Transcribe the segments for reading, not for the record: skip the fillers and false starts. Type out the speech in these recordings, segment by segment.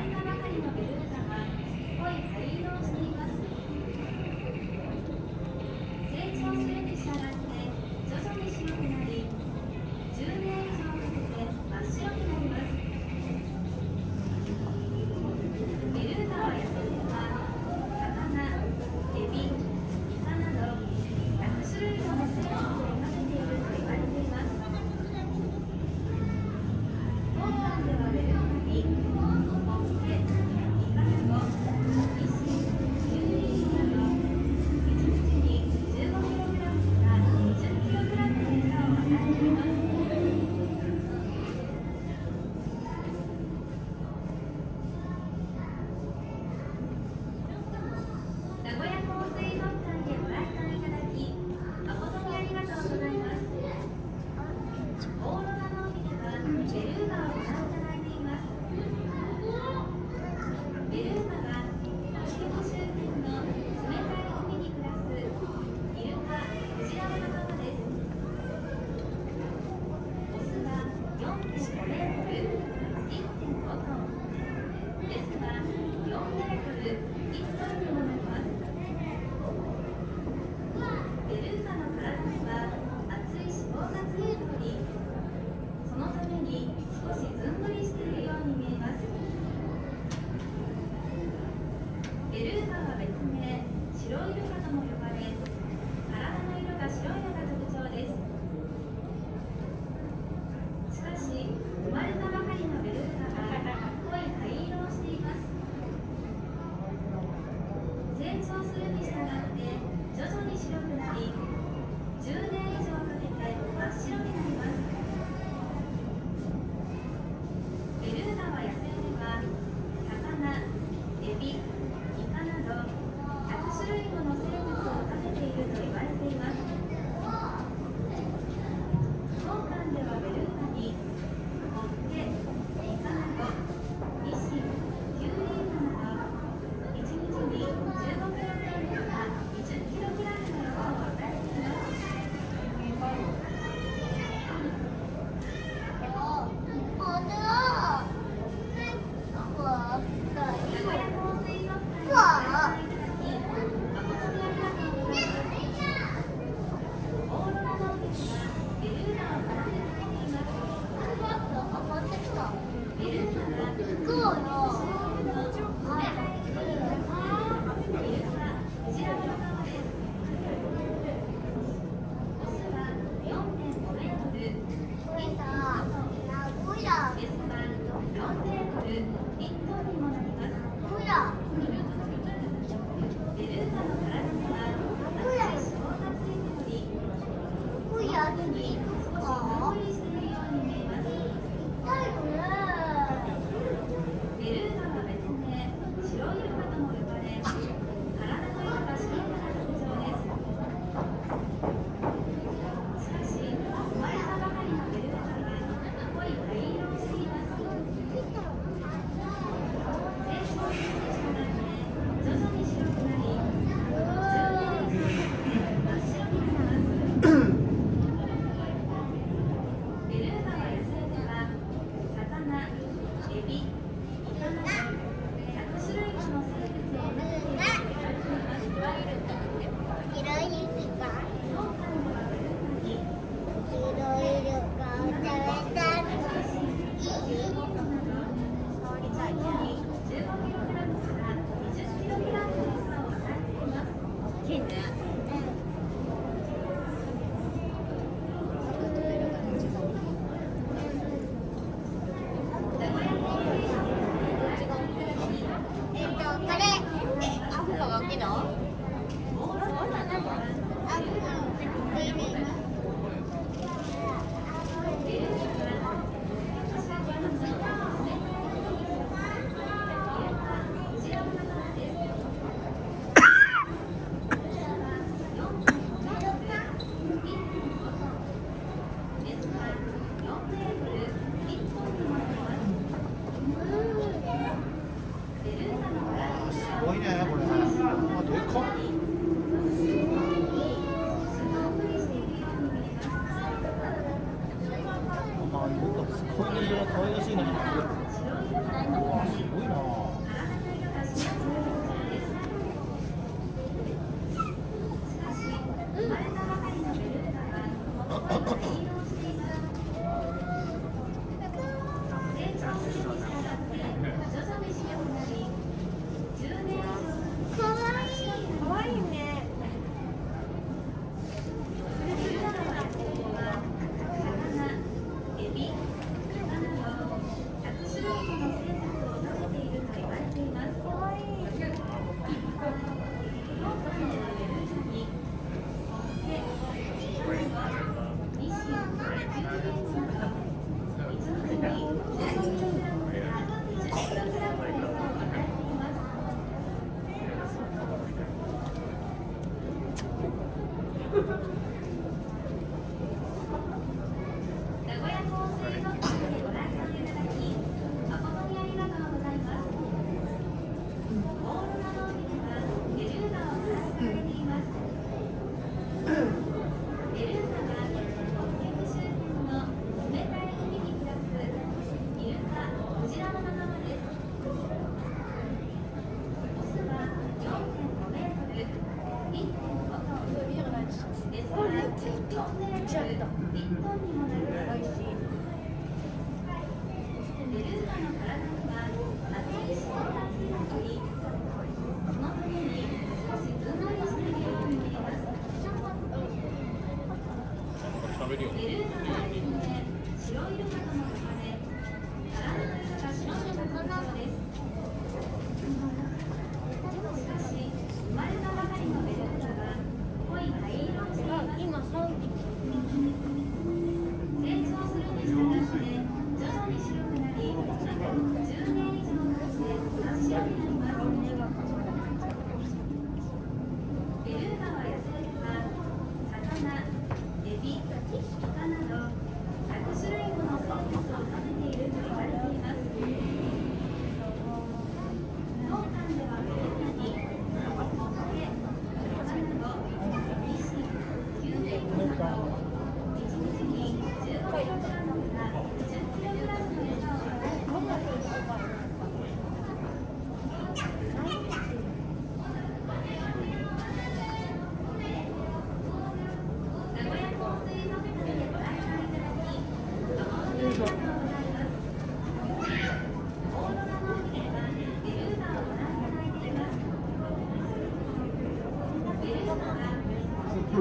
れたばかりのベルーガが濃い灰色をしています。成長するに従って徐々に白くなり、10年以上かけて真っ白になります。ベルーガは野生では魚、エビ、イカなど100種類もの生物を食べていると言われています。当館ではベルーガにホッケ、イカナゴ、ニシン、キュウリなど1日に 15kg から 20kg の餌を与えています。名古屋港水族館でご来館いただき誠にありがとうございます。オーロラの海ではベルーガをご覧いただいています。ベルーガは北陸周辺の冷たい海に暮らすイルカ・クジラの仲間です。オスは 4.5 メートル 1.5 トン、メスは4メートル1トンにもなります。ベルーガの体には厚い脂肪がついており、そのために少しずんぐりしているように見えます。ベルーガは別名白イルカとも呼ばれ、体の色が白いのが特徴です。しかし生まれたばかりのベルーガは濃い灰色をしています。成長するに従って徐々に白くなり、10年以上かけて真っ白になります。ベルーガは野生では魚、エビ、イカなど100種類もの生物を食べていると言われています。当館ではベルーガにホッケ、イカナゴ、ニシン、キュウリイカなど1日に 15kg から 20kg の餌を与えています。名古屋港水族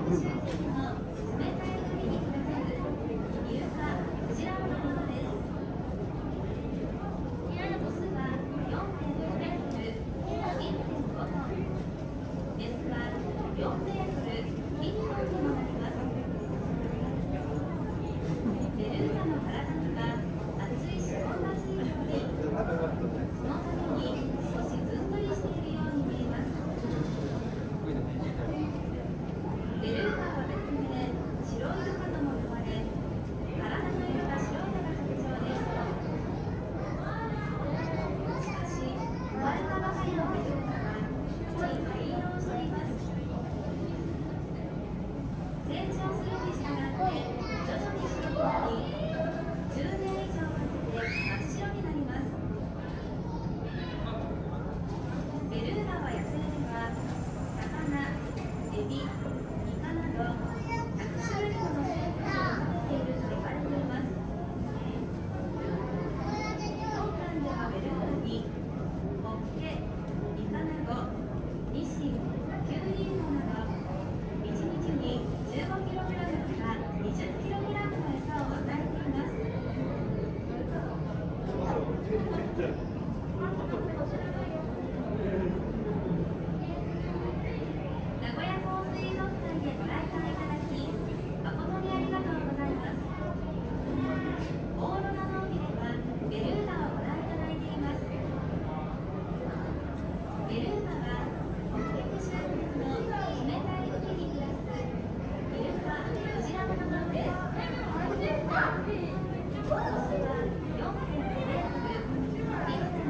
コースは4.2メートル、1.5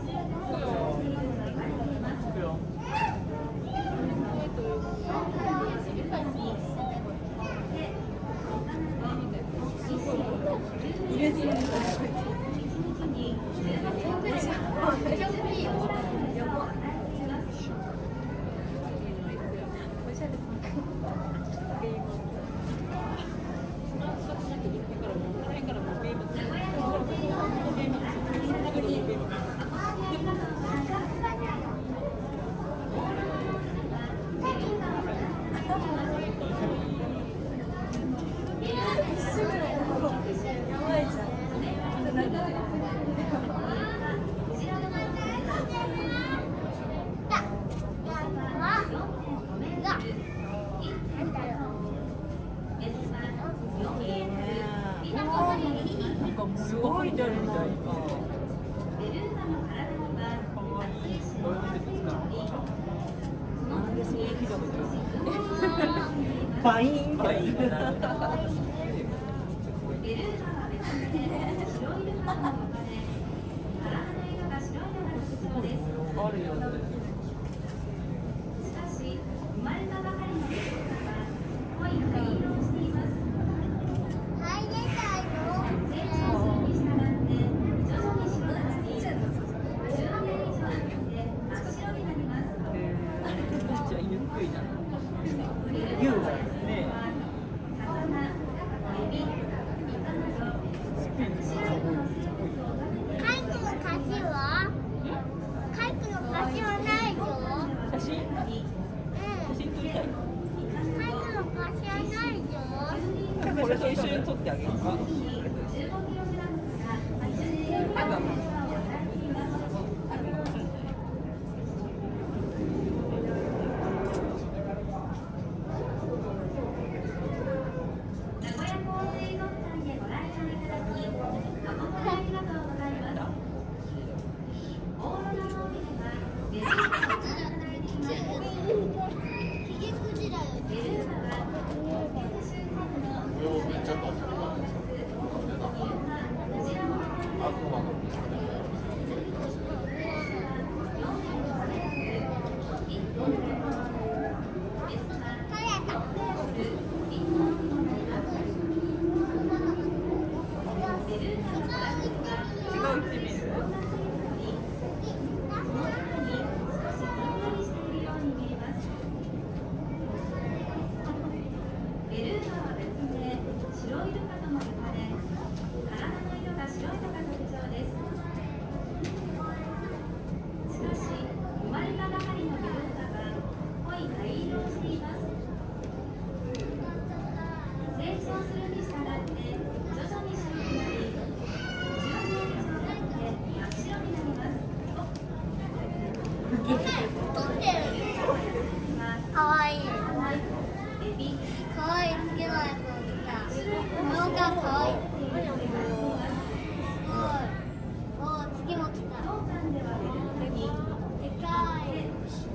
すごいじゃんみたいな。パインパイン。あるよね。 しかし生まれたばかりのベルーガは濃い灰色をしています。成長するに従って徐々に白くなり、10年以上かけて真っ白になります。 じゃあゆっくりな。 ベルーガの野生は魚、エビ、イカなど白いの生物を食べています。 写真？写真撮りたい。これと一緒に撮ってあげるか。 かわいい。かわいい次のやつを見た。模様がかわいい。すごい。おー、次も来た。でかい。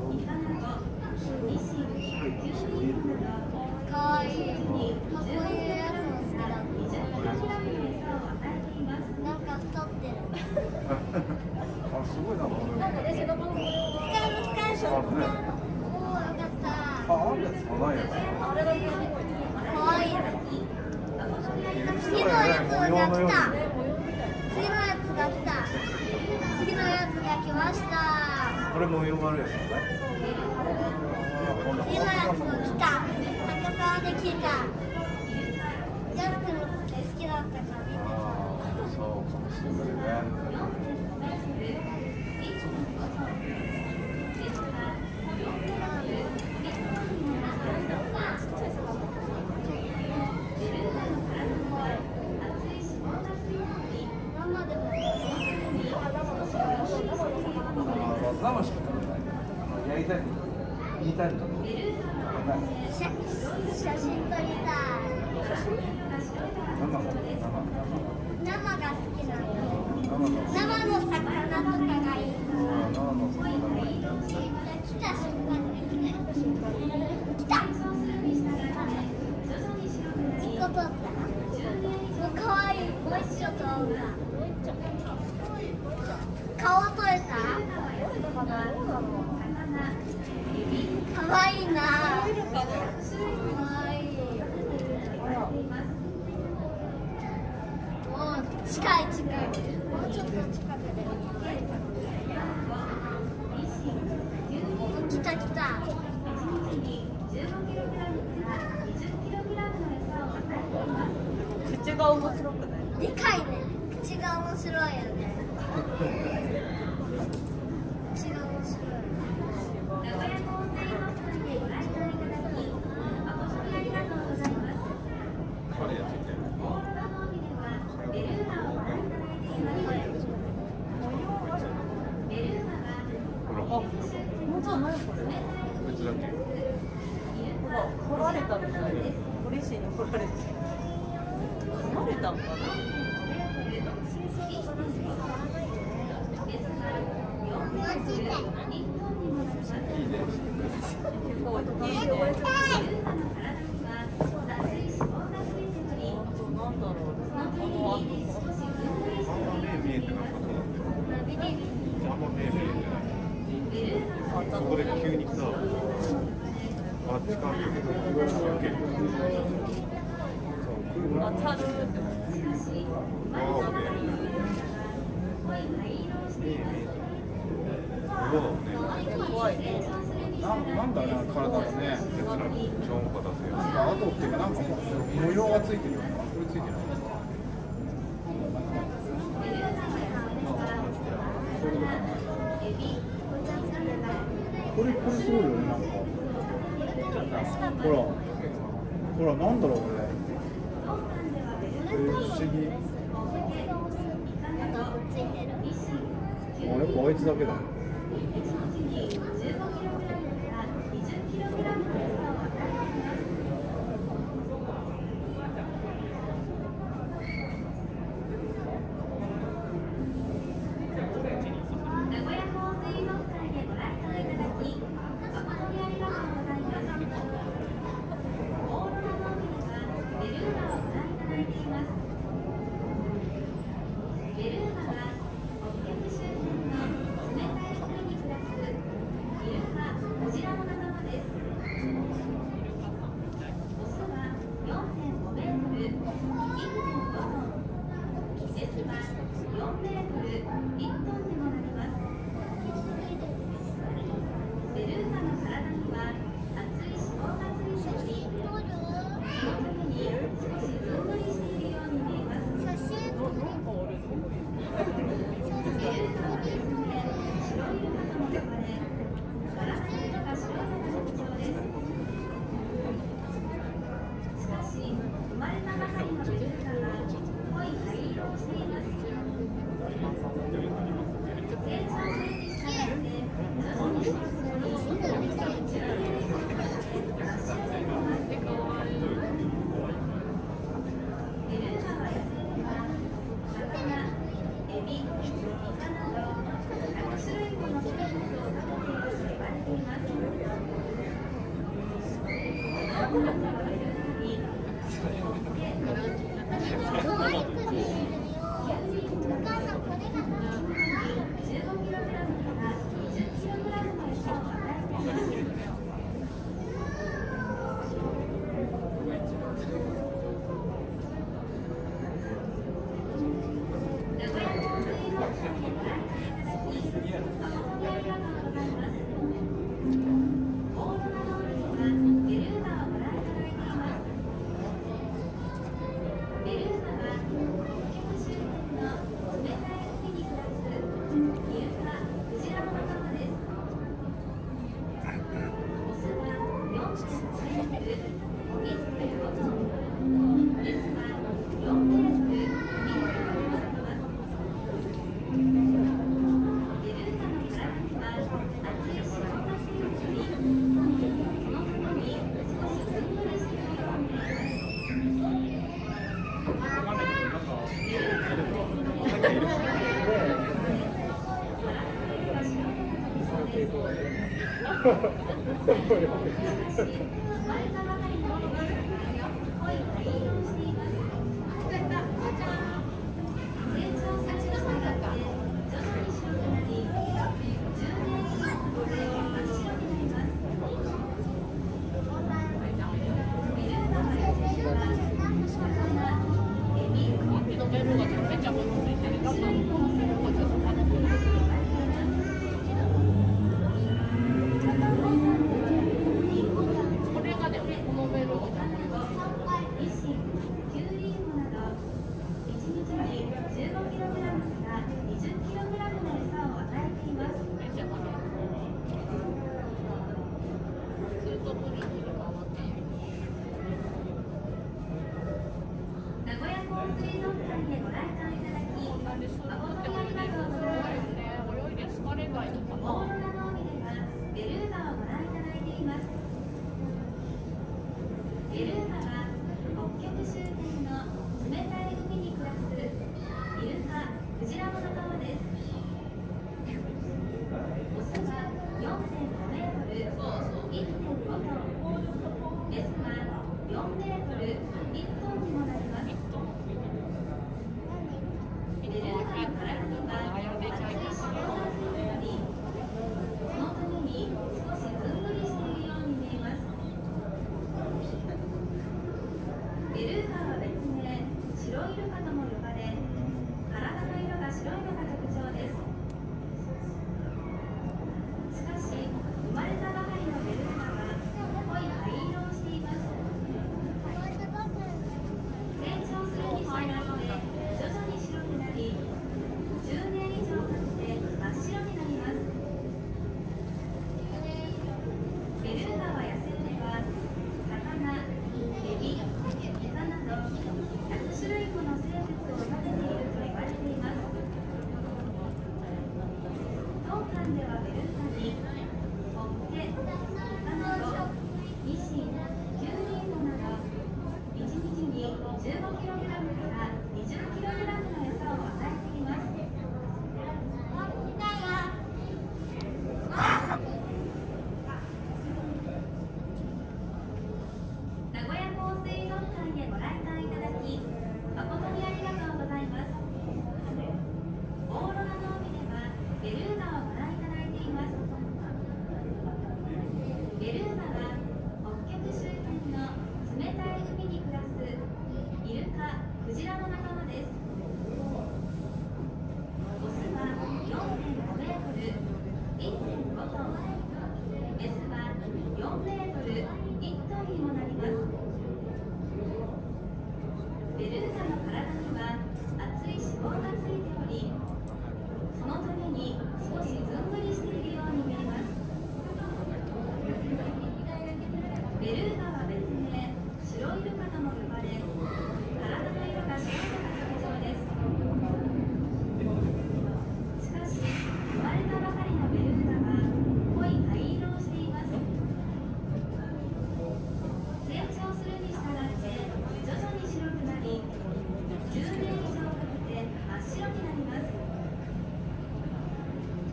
かわいい。こういうやつも好きだ。なんか太ってる。 あ、すごいな。 使える。おー、よかった。 あるやつもないやつ。 かわいい。次のやつが来た。次のやつが来た。次のやつが来ました。 これ模様があるやつだね。 次のやつが来た。高さで来た。ジャス君のこと好きだったから見てた。 そうかもしれないね。 生でも。 生しか食べない。焼いたり、煮たりとか。 写真撮りたい。 生が好きなんだ。 生生の魚とかがいい。 の魚がいい。 来た瞬間に来た。1個取った。もう可愛い。もう一個取った。顔取れた。 た来た。 口が面白くないでかいね。口が面白いよね。口が面白い。 あ、本当はないこれ別だけ。 ほら、掘られたみたいです堀市に掘られて掘られたのかな結構いいねなんだろうあんま目見えてなかったなってあんま目見えてないそこで急にさあっちから受ける当たるってワオね目見えてないワオね怖いねなんだね、体がね。 鉄なの超音波出せよあとっていうか、なんか模様がついてるよね。これついてない。これすごいよね、なんか。ほら、なんだろう、これ。不思議。やっぱあいつだけだ。 こ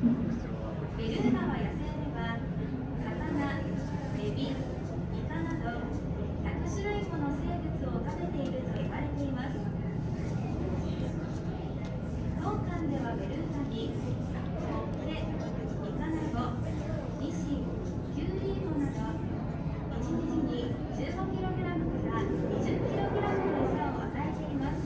ベルーガは野生では魚、エビ、イカなど100種類もの生物を食べていると言われています。当館ではベルーガにホッケ、イカナゴ、ニシン、キュウリイモなど1日に 15kg から 20kg の餌を与えています。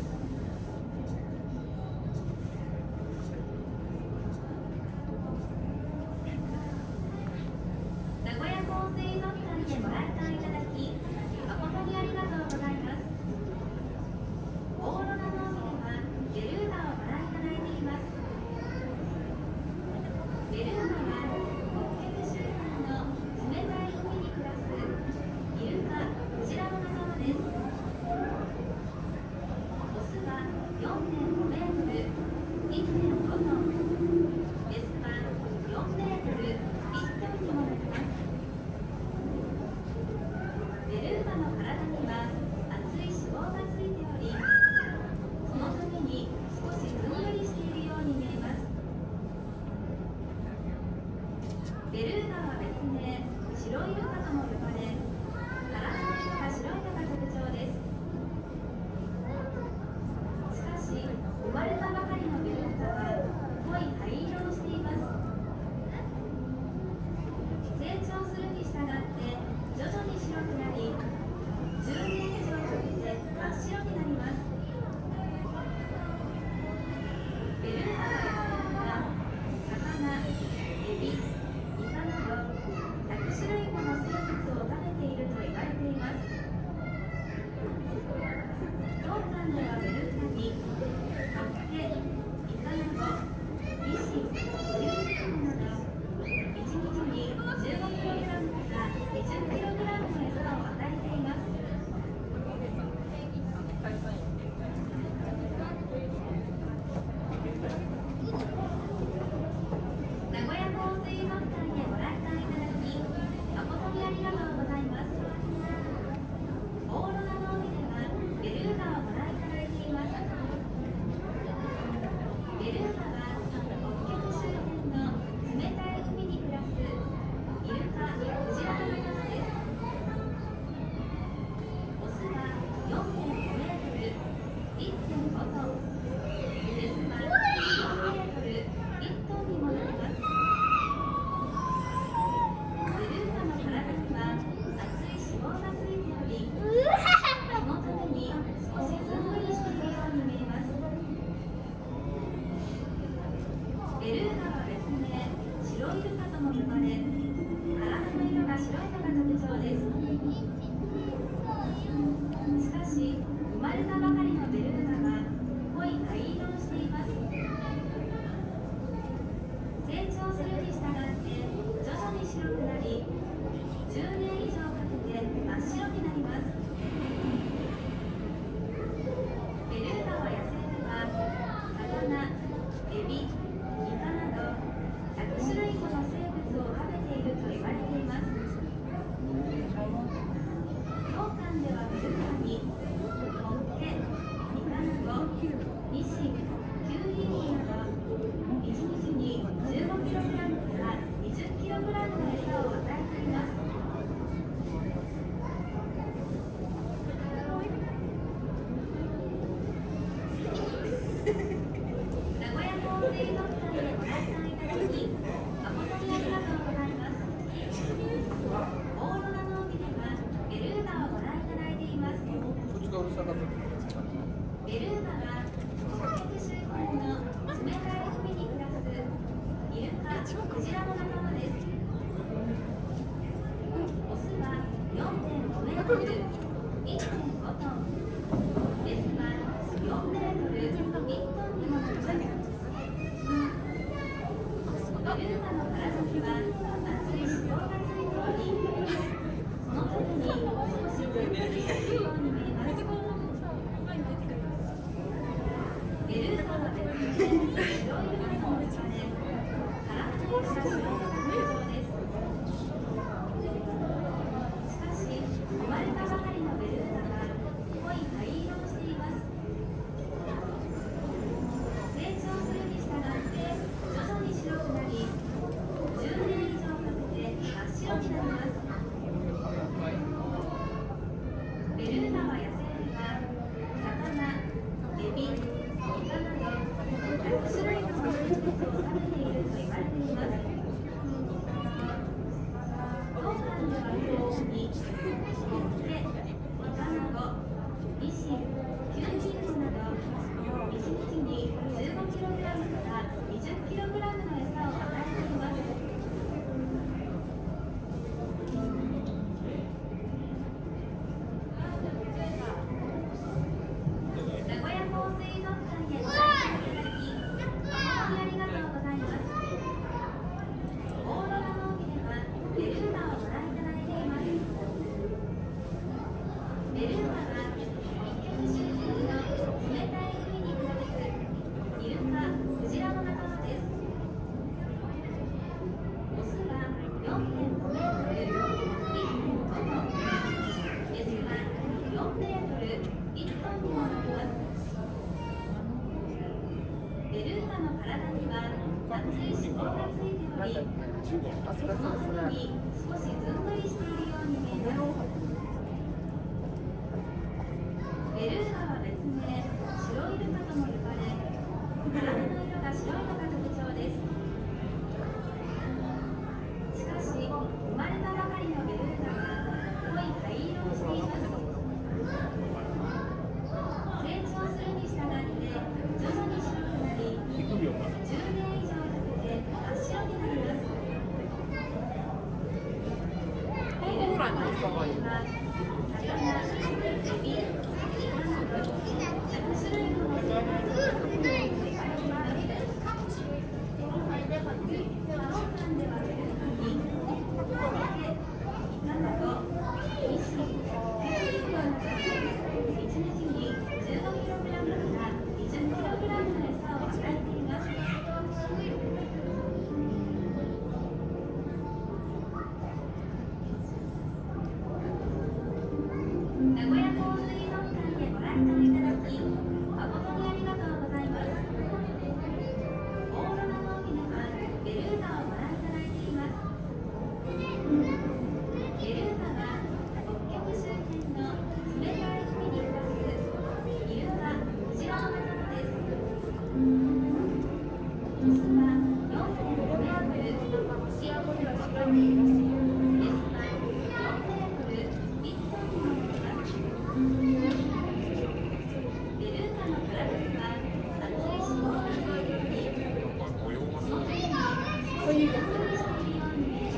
名古屋港水族館でご来館いただき誠にありがとうございます。オーロラの海ではベルーガをご覧いただいています。ベルーガは北極周辺の冷たい海に暮らすイルカ、クジラの仲間です。オスは 4.5 メートル、1.5 トン、メスは4メートル、1トンにもなります。ベルーガの体には厚い脂肪がついており、そのために少しずんぐりしているように見えます。ベルーガは別名白イルカとも呼ばれ、体の色が白いのが特徴です。しかし生まれたばかりのベルーガは濃い灰色をしています。成長するに従って徐々に白くなり、10年以上かけて真っ白になります。ベルーガは野生では魚、エビ、イカなど100種類もの生物を食べていると言われています。当館ではベルーガにホッケ、イカナゴ、ニシン、キュウリイモなど1日に 15kg から 20kg の餌を与えています。名古屋港水族館へご来館いただき誠にありがとうございます。オーロラの海ではベルーガをご覧いただいています。ベルーガは北極周辺の冷たい海に暮らすイルカ、クジラの仲間です。オスは 4.5 メートル、1.5 トン、メスは4メートル、1トンにもなります。ベルーガの体には厚い脂肪がついており、そのために少しずんぐりしているように見えます。ベルーガは別名白イルカとも呼ばれ、体の色が白いのが特徴です。しかし生まれたばかりのベルーガは濃い灰色をしています。成長するに従って徐々に白くなり、10年以上かけて真っ白になります。ベルーガは野生では魚、エビ、イカなど100種類もの生物を食べていると言われています。当館ではベルーガにホッケ、イカナゴ、ニシン、キュウリイモなど1日に 15kg から 20kg の餌を与えています。名古屋港水族館へご来館いただき誠にありがとうございます。オーロラの海ではベルーガをご覧いただいています。 そっちがうるさかった。 ベルーガは北極周辺の冷たい海に暮らすイルカ、クジラの仲間です。オスは 4.5 メートル、1.5 トン、メスは4メートル、1トンにもなります。ベルーガの体には厚い脂肪がついており、そのために少しずんぐりしているように見えます。ベルーガは別名白イルカとも呼ばれ、体の色が白いのが特徴です。しかし生まれたばかりのベルーガは濃い灰色をしています。成長するに従って徐々に白がついており、その上に少しずんぐりしているように見えます。ベルーガは別名白イルカとも呼ばれ、体の色が白いのが特徴です。しかし、生まれたばかりのベルーガは濃い灰色をしています。成長するに従って徐々に白くなり、10年以上かけて真っ白になります。ベルーガの餌は魚、エビ、イカなど100種類の生態を食べています。当館ではベルーガにホタテ、イカなどニシン、キュウリなど1日に 15kg から 20kg の餌を与えています。名古屋港水族館でご来館いただき誠にありがとうございます。オーロラの海ではベルーガをご覧いただいています。ベルーガは北極周辺の冷たい海に暮らすイルカ、クジラの仲間です。オスは 4.5 メートル、1.5メートル、メスは4メートル、1トンにもなります。ベルーガの体には厚い脂肪がついており、その上に少しずんぐりしているように見えます。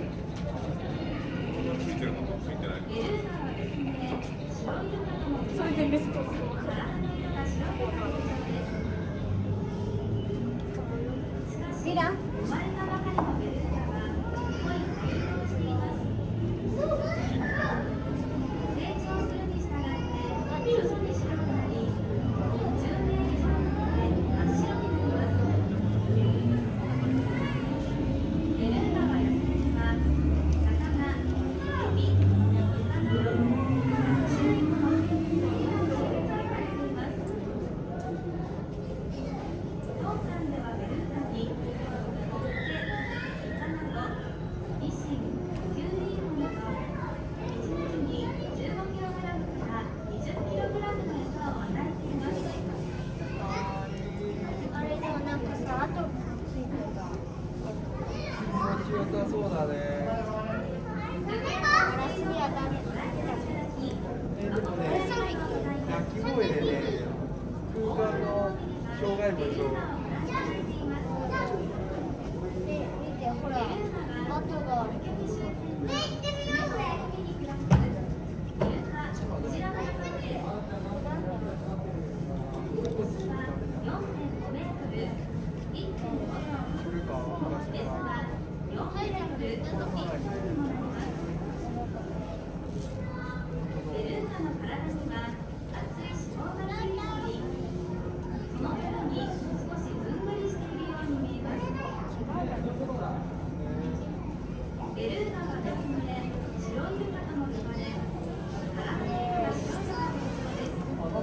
ついてるのとついてないの。 ベルーガは別名白イルカとも呼ばれ、体の色が白いのが特徴です。しかし、生まれたばかりのベルーガは濃い灰色をしています。成長するに従って徐々に白くなり、10年以上かけて真っ白になります。ベルーガは野生では魚、エビ、イカなど100種類もの生物の命を存在されています。当館ではベルーガにホッケ、イカなどニシン、キュウリイモなど1日に 15kg から 20kg の餌を与えています。 あれでもなんかさ、あとついてる。 気持ちよさそうだね。 ガラスにはダメ。 でもね、鳴き声でね、空間の障害物をで、見て、ほら、跡がある。 ベルーガは別名白イルカとも呼ばれ、体の色が白いのが特徴です。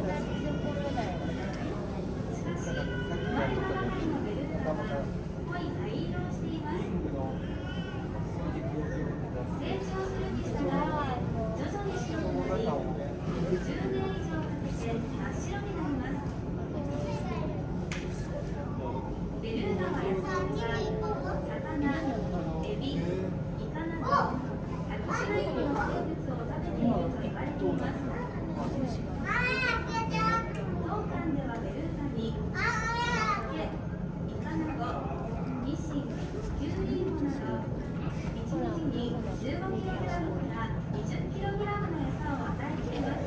しかし、生まれたばかりのベルーガは濃い灰色をしています。成長するに従って徐々に白くなり、10年以上かけて真っ白になります。ベルーガは野生では魚、エビ、イカなど100種類もの生物を食べていると言われています。当館ではベルーガにホッケ、イカなどニシン、キュウリイモなど1日に 15kg から 20kg の餌を与えています。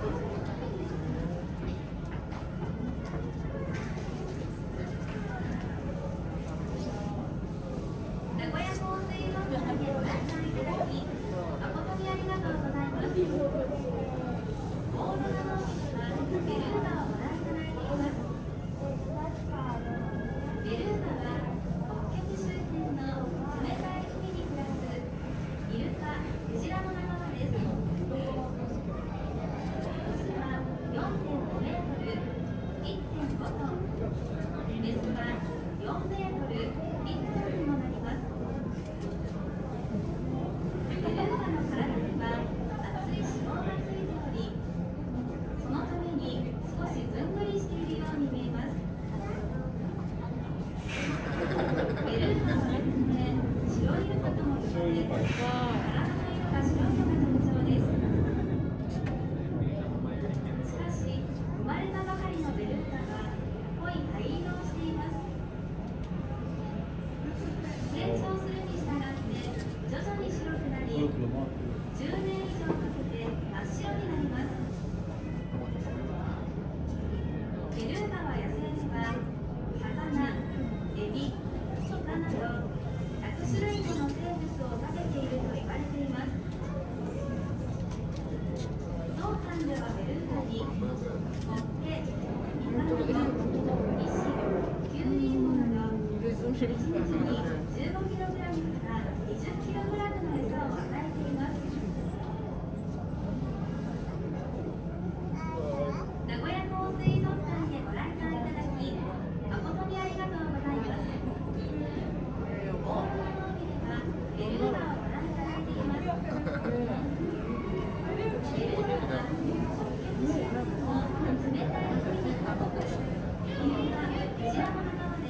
名古屋港水族館でご来館いただき誠にありがとうございます。オーロラの海ではベルーガをご覧いただいています。ベルーガは北極周辺の冷たい海に暮らすイルカ、クジラの仲間です。オスは 4.5 メートル、1.5トン、メスは4メートル、1.5 を食べていると言われています。当館ではベルーガにホッケ、イカナゴ、ニシン、キュウリ芋など1日に 15kg から 20kg の餌を与えています。名古屋港水族館へご来館いただき誠にありがとうございます。大物の海ではベルーガをご覧いただいています。ベルーガは冷たい海に運ぶ理由はこちらの側です。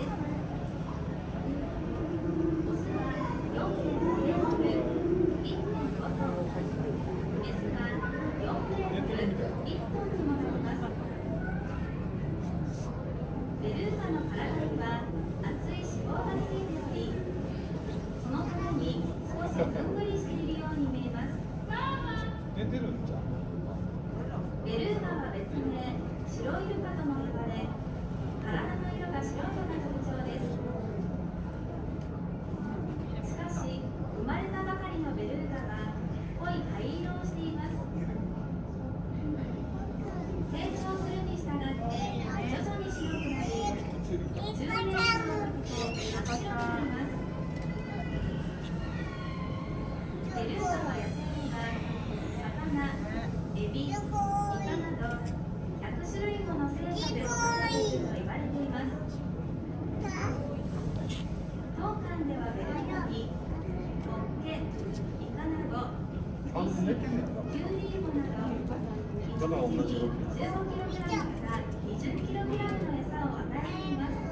オスは 4.5 メートル、1.5 トン、メスは 4 メートル、1トンともなります。ベルーガの体には厚い脂肪がついており、そのために少しずんぐりしているように見えます。 出てるんじゃん。 ベルーガは別名白イルカとも呼ばれ、体の色が白いのが特徴です。しかし生まれたばかりのベルーガは濃い灰色をしています。成長するに従って徐々に白くなり、10年以上経つと真っ白くなります。ベルーガは野生では魚、エビ、イカなど100種類もの生物で育てていると言われています。当館ではベルーガにホッケ、イカナゴ、ニシン、キュウリ芋など1日に 15kg から 20kg の餌を与えています。